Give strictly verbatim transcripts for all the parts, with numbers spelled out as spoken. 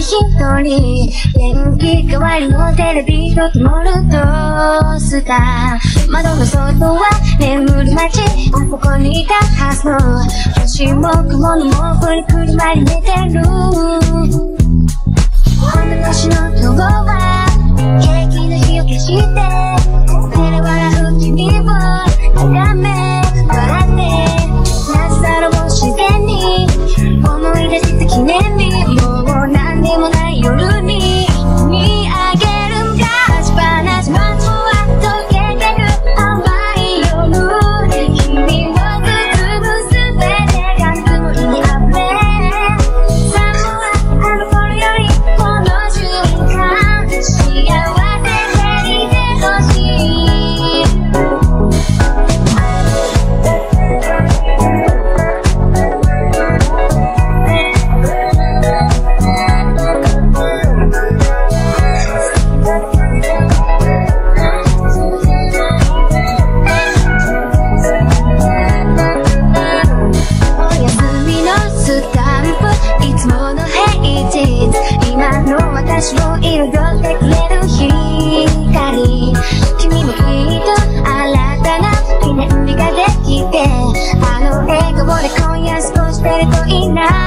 一人電気代わりのテレビと灯るトースター窓の外は眠る街あそこにいたはずの星も雲の毛布にくるまり寝てるこの年の今日はケーキの火を消して照れ笑う君を眺め笑ってなぜだろう自然に思い出した記念日もう何にもない夜に見上げるんだ立ち話まずは溶けてく甘い夜で君を包むすべてが曇りにあふれさもあの頃よりこの瞬間幸せでいてほしい今の私を彩ってくれる光君もきっと新たな記念日ができてあの笑顔で今夜過ごしてるといいな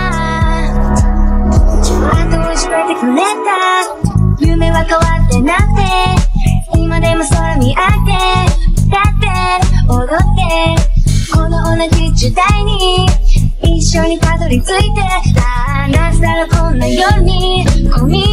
後をしててくれた夢は変わってなくて今でも空見上げ歌って踊ってこの同じ時代に一緒にたどり着いてああなぜだろうこんな夜に込み